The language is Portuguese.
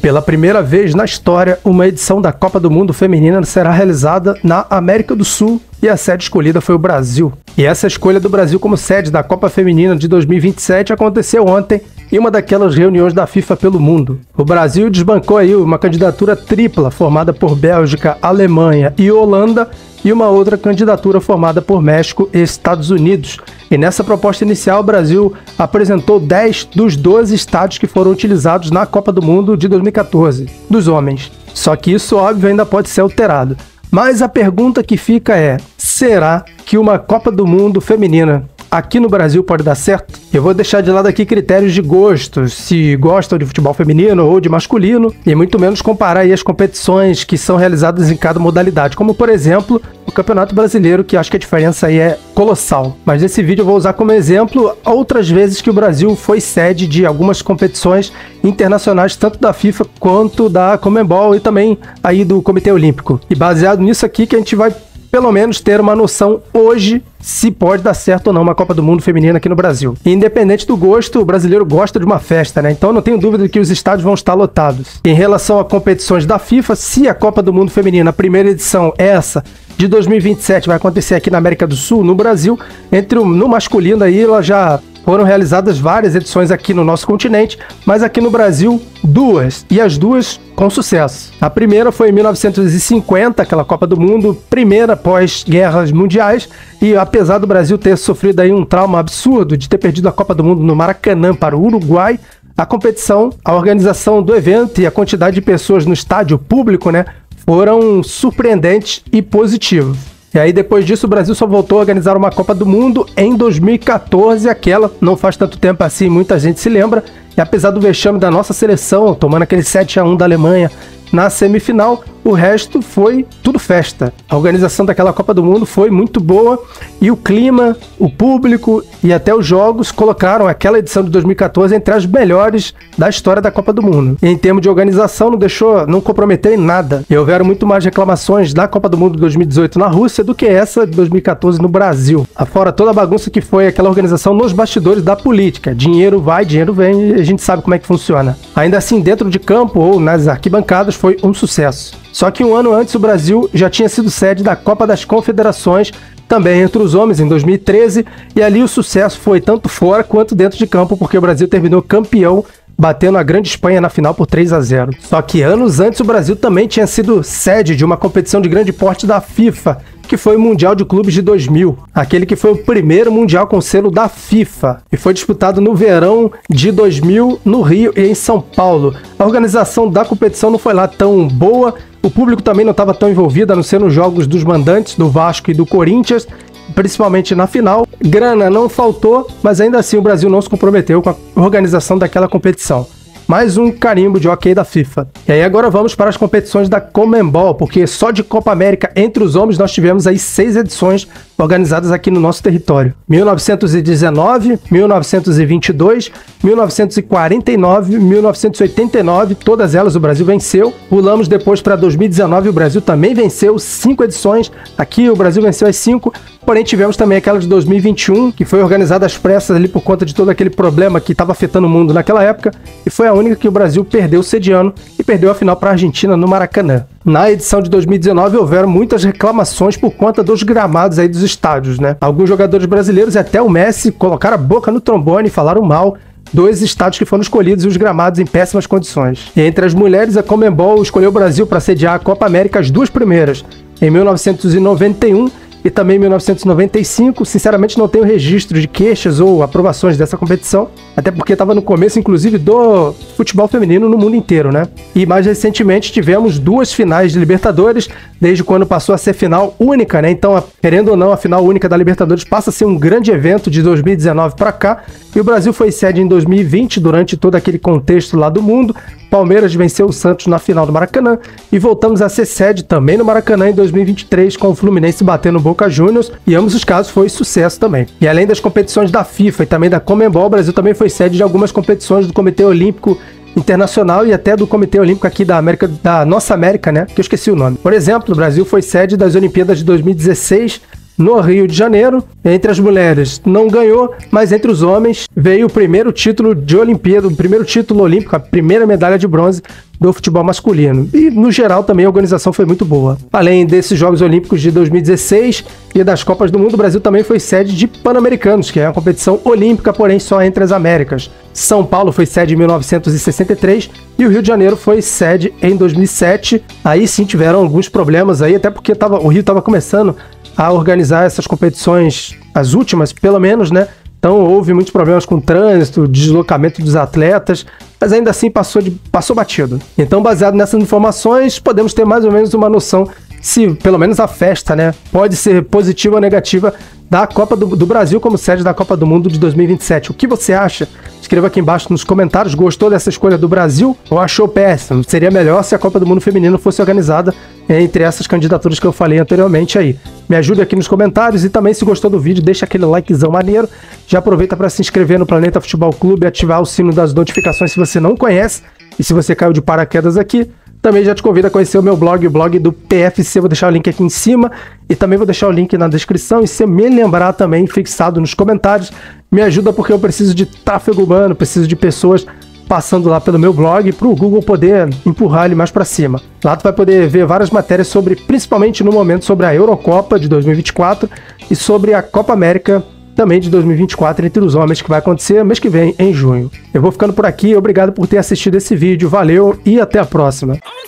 Pela primeira vez na história, uma edição da Copa do Mundo Feminina será realizada na América do Sul e a sede escolhida foi o Brasil. E essa escolha do Brasil como sede da Copa Feminina de 2027 aconteceu ontem em uma daquelas reuniões da FIFA pelo mundo. O Brasil desbancou aí uma candidatura tripla formada por Bélgica, Alemanha e Holanda e uma outra candidatura formada por México e Estados Unidos. E nessa proposta inicial, o Brasil apresentou 10 dos 12 estádios que foram utilizados na Copa do Mundo de 2014, dos homens. Só que isso, óbvio, ainda pode ser alterado. Mas a pergunta que fica é, será que uma Copa do Mundo feminina aqui no Brasil pode dar certo? Eu vou deixar de lado aqui critérios de gosto, se gostam de futebol feminino ou de masculino, e muito menos comparar aí as competições que são realizadas em cada modalidade, como por exemplo, o Campeonato Brasileiro, que acho que a diferença aí é colossal. Mas nesse vídeo eu vou usar como exemplo outras vezes que o Brasil foi sede de algumas competições internacionais, tanto da FIFA quanto da Conmebol e também aí do Comitê Olímpico. E baseado nisso aqui que a gente vai pelo menos ter uma noção hoje se pode dar certo ou não uma Copa do Mundo feminina aqui no Brasil. E independente do gosto, o brasileiro gosta de uma festa, né? Então não tenho dúvida de que os estádios vão estar lotados. Em relação a competições da FIFA, se a Copa do Mundo feminina, a primeira edição, essa de 2027, vai acontecer aqui na América do Sul, no Brasil, no masculino aí, ela já foram realizadas várias edições aqui no nosso continente, mas aqui no Brasil, duas, e as duas com sucesso. A primeira foi em 1950, aquela Copa do Mundo, primeira pós-guerras mundiais, e apesar do Brasil ter sofrido aí um trauma absurdo de ter perdido a Copa do Mundo no Maracanã para o Uruguai, a competição, a organização do evento e a quantidade de pessoas no estádio público, né, foram surpreendentes e positivos. E aí depois disso o Brasil só voltou a organizar uma Copa do Mundo em 2014, aquela não faz tanto tempo assim, muita gente se lembra, e apesar do vexame da nossa seleção, tomando aquele 7-1 da Alemanha na semifinal, o resto foi tudo festa. A organização daquela Copa do Mundo foi muito boa e o clima, o público e até os jogos colocaram aquela edição de 2014 entre as melhores da história da Copa do Mundo. E em termos de organização não comprometeu em nada. E houveram muito mais reclamações da Copa do Mundo de 2018 na Rússia do que essa de 2014 no Brasil. Afora toda a bagunça que foi aquela organização nos bastidores da política. Dinheiro vai, dinheiro vem e a gente sabe como é que funciona. Ainda assim, dentro de campo ou nas arquibancadas foi um sucesso. Só que um ano antes o Brasil já tinha sido sede da Copa das Confederações, também entre os homens, em 2013, e ali o sucesso foi tanto fora quanto dentro de campo, porque o Brasil terminou campeão, batendo a Grande Espanha na final por 3-0. Só que anos antes o Brasil também tinha sido sede de uma competição de grande porte da FIFA, que foi o Mundial de Clubes de 2000, aquele que foi o primeiro Mundial com selo da FIFA, e foi disputado no verão de 2000 no Rio e em São Paulo. A organização da competição não foi lá tão boa, o público também não estava tão envolvido, a não ser nos jogos dos mandantes, do Vasco e do Corinthians, principalmente na final. Grana não faltou, mas ainda assim o Brasil não se comprometeu com a organização daquela competição. Mais um carimbo de ok da FIFA. E aí agora vamos para as competições da Conmebol, porque só de Copa América entre os homens nós tivemos aí 6 edições organizadas aqui no nosso território. 1919, 1922, 1949, 1989, todas elas o Brasil venceu. Pulamos depois para 2019, o Brasil também venceu 5 edições. Aqui o Brasil venceu as 5, porém tivemos também aquela de 2021, que foi organizada às pressas ali por conta de todo aquele problema que estava afetando o mundo naquela época, e foi a única que o Brasil perdeu sediando e perdeu a final para a Argentina no Maracanã. Na edição de 2019 houveram muitas reclamações por conta dos gramados aí dos estádios, né? Alguns jogadores brasileiros e até o Messi colocaram a boca no trombone e falaram mal dos estádios que foram escolhidos e os gramados em péssimas condições. E entre as mulheres, a Conmebol escolheu o Brasil para sediar a Copa América as duas primeiras, em 1991 e também em 1995. Sinceramente não tenho registro de queixas ou aprovações dessa competição, até porque estava no começo inclusive do futebol feminino no mundo inteiro, né? E mais recentemente tivemos 2 finais de Libertadores, desde quando passou a ser final única, né? Então, querendo ou não, a final única da Libertadores passa a ser um grande evento de 2019 para cá, e o Brasil foi sede em 2020 durante todo aquele contexto lá do mundo. Palmeiras venceu o Santos na final do Maracanã e voltamos a ser sede também no Maracanã em 2023 com o Fluminense batendo o Boca Juniors, e ambos os casos foi sucesso também. E além das competições da FIFA e também da Conmebol, o Brasil também foi sede de algumas competições do Comitê Olímpico Internacional e até do Comitê Olímpico aqui da América, da nossa América, né? Que eu esqueci o nome. Por exemplo, o Brasil foi sede das Olimpíadas de 2016, no Rio de Janeiro. Entre as mulheres não ganhou, mas entre os homens veio o primeiro título de Olimpíada, o primeiro título olímpico, a primeira medalha de bronze do futebol masculino. E, no geral, também a organização foi muito boa. Além desses Jogos Olímpicos de 2016 e das Copas do Mundo, o Brasil também foi sede de Pan-Americanos, que é uma competição olímpica, porém só entre as Américas. São Paulo foi sede em 1963 e o Rio de Janeiro foi sede em 2007. Aí sim tiveram alguns problemas aí, até porque o Rio estava começando a organizar essas competições, as últimas, pelo menos, né? Então houve muitos problemas com o trânsito, deslocamento dos atletas, mas ainda assim passou batido. Então, baseado nessas informações, podemos ter mais ou menos uma noção se, pelo menos a festa, né, pode ser positiva ou negativa da Copa do Brasil como sede da Copa do Mundo de 2027. O que você acha? Escreva aqui embaixo nos comentários. Gostou dessa escolha do Brasil ou achou péssimo? Seria melhor se a Copa do Mundo Feminino fosse organizada entre essas candidaturas que eu falei anteriormente aí. Me ajude aqui nos comentários e também, se gostou do vídeo, deixa aquele likezão maneiro. Já aproveita para se inscrever no Planeta Futebol Clube e ativar o sino das notificações se você não conhece. E se você caiu de paraquedas aqui, também já te convido a conhecer o meu blog, o blog do PFC. Vou deixar o link aqui em cima e também vou deixar o link na descrição. E se me lembrar também, fixado nos comentários, me ajuda porque eu preciso de tráfego humano, preciso de pessoas passando lá pelo meu blog para o Google poder empurrar ele mais para cima. Lá tu vai poder ver várias matérias sobre, principalmente no momento, sobre a Eurocopa de 2024 e sobre a Copa América também de 2024 entre os homens, que vai acontecer mês que vem, em junho. Eu vou ficando por aqui, obrigado por ter assistido esse vídeo, valeu e até a próxima.